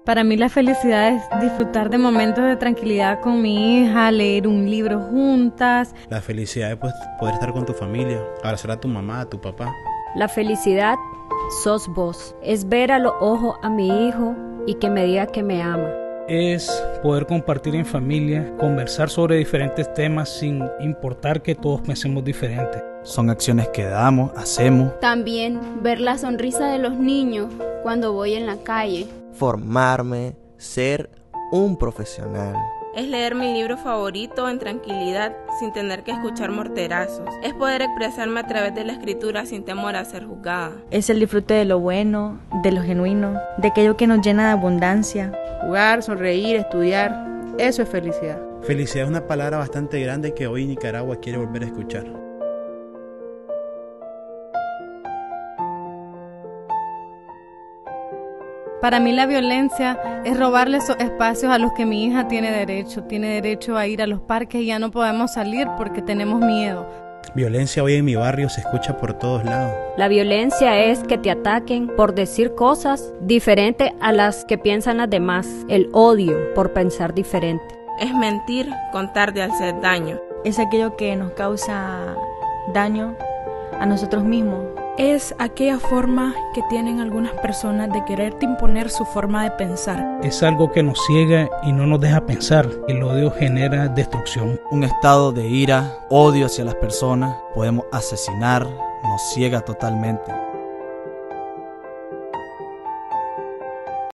Para mí la felicidad es disfrutar de momentos de tranquilidad con mi hija, leer un libro juntas. La felicidad es poder estar con tu familia, abrazar a tu mamá, a tu papá. La felicidad sos vos, es ver a los ojos a mi hijo y que me diga que me ama. Es poder compartir en familia, conversar sobre diferentes temas sin importar que todos pensemos diferente. Son acciones que damos, hacemos. También ver la sonrisa de los niños cuando voy en la calle. Formarme, ser un profesional. Es leer mi libro favorito en tranquilidad sin tener que escuchar morterazos. Es poder expresarme a través de la escritura sin temor a ser juzgada. Es el disfrute de lo bueno, de lo genuino, de aquello que nos llena de abundancia. Jugar, sonreír, estudiar, eso es felicidad. Felicidad es una palabra bastante grande que hoy Nicaragua quiere volver a escuchar. Para mí la violencia es robarle esos espacios a los que mi hija tiene derecho a ir a los parques y ya no podemos salir porque tenemos miedo. Violencia hoy en mi barrio se escucha por todos lados. La violencia es que te ataquen por decir cosas diferentes a las que piensan las demás. El odio por pensar diferente. Es mentir con tal de hacer daño. Es aquello que nos causa daño a nosotros mismos. Es aquella forma que tienen algunas personas de quererte imponer su forma de pensar. Es algo que nos ciega y no nos deja pensar. El odio genera destrucción. Un estado de ira, odio hacia las personas, podemos asesinar, nos ciega totalmente.